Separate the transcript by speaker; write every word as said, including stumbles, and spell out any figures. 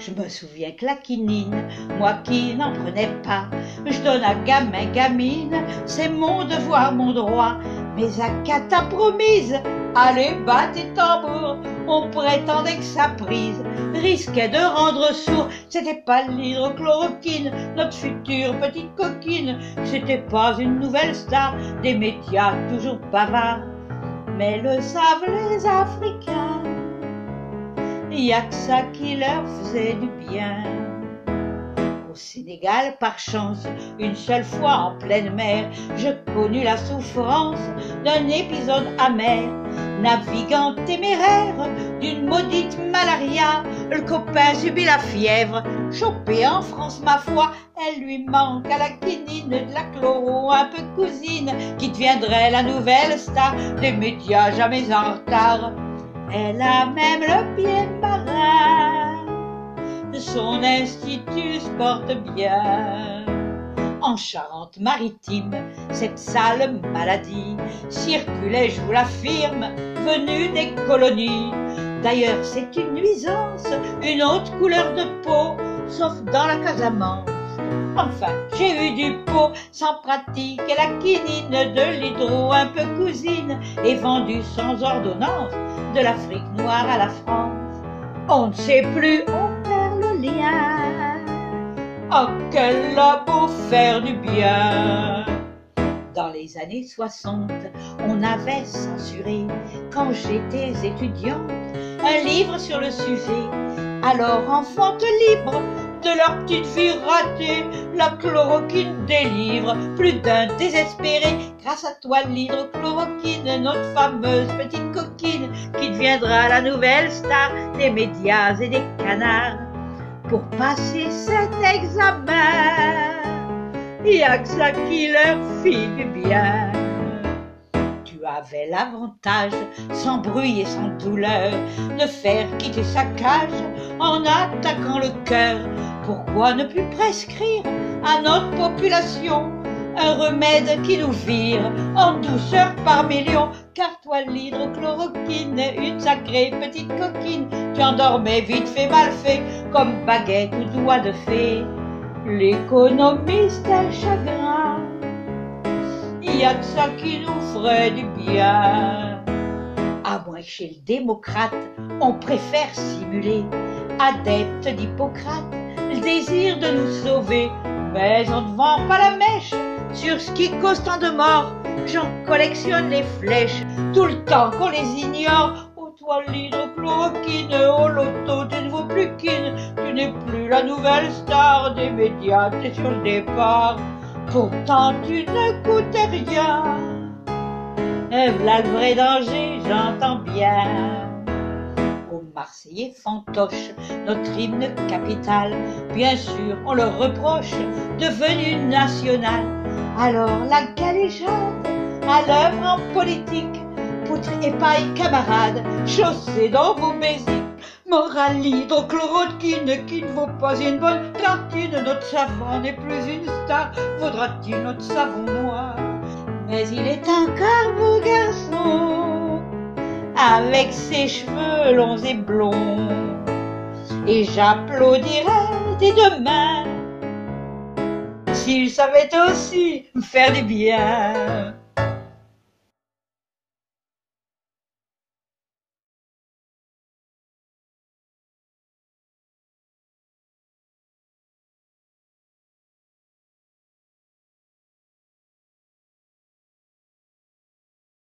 Speaker 1: Je me souviens que la quinine, moi qui n'en prenais pas, je donne à gamin, gamine, c'est mon devoir, mon droit. Mais à cata promise, allez, bat tes tambours, on prétendait que sa prise risquait de rendre sourd. C'était pas l'hydrochloroquine, notre future petite coquine, c'était pas une nouvelle star des médias toujours bavards. Mais le savent les Africains, y a que ça qui leur faisait du bien. Au Sénégal, par chance, une seule fois en pleine mer, je connus la souffrance d'un épisode amer. Naviguant téméraire d'une maudite malaria, le copain subit la fièvre. Chopé en France, ma foi, elle lui manque à la quinine de la chloro un peu cousine, qui deviendrait la nouvelle star des médias jamais en retard. Elle a même le pied marin, son institut se porte bien. En Charente-Maritime, cette sale maladie circulait, je vous l'affirme, venue des colonies. D'ailleurs, c'est une nuisance, une autre couleur de peau, sauf dans la Casamance. Enfin, j'ai eu du pot sans pratique et la quinine de l'hydro un peu cousine est vendue sans ordonnance de l'Afrique noire à la France. On ne sait plus, on perd le lien. Oh, qu'elle a beau faire du bien. Dans les années soixante, on avait censuré, quand j'étais étudiante, un livre sur le sujet. Alors, enfante libre de leur petite vie ratée, la chloroquine délivre plus d'un désespéré. Grâce à toi, l'hydrochloroquine, notre fameuse petite coquine, qui deviendra la nouvelle star des médias et des canards. Pour passer cet examen, il y a que ça qui leur fit du bien. Tu avais l'avantage, sans bruit et sans douleur, de faire quitter sa cage en attaquant le cœur. Pourquoi ne plus prescrire à notre population un remède qui nous vire en douceur par millions? Car toi, l'hydrochloroquine, une sacrée petite coquine, tu endormais vite fait mal fait, comme baguette ou doigt de fée. L'économiste a le chagrin, il y a que ça qui nous ferait du bien. À moins que chez le démocrate, on préfère simuler, adepte d'Hippocrate, le désir de nous sauver. Mais on ne vend pas la mèche sur ce qui cause tant de morts. J'en collectionne les flèches tout le temps qu'on les ignore. Oh toi, l'hydrochloroquine, au loto, tu ne vaux plus qu'une. Tu n'es plus la nouvelle star des médias, t'es sur le départ. Pourtant tu ne coûtais rien. Et v'là le vrai danger, j'entends bien. Aux Marseillais fantoche, notre hymne capital, bien sûr on le reproche, devenu national. Alors la galéjade, à l'œuvre en politique, poutre et paille camarades, chaussés dans vos basiques. Morale l'hydrochloroquine qui ne vaut pas une bonne tartine, notre savant n'est plus une star, vaudra-t-il notre savon noir? Mais il est encore beau garçon, avec ses cheveux longs et blonds, et j'applaudirais dès demain s'il savait aussi me faire du bien.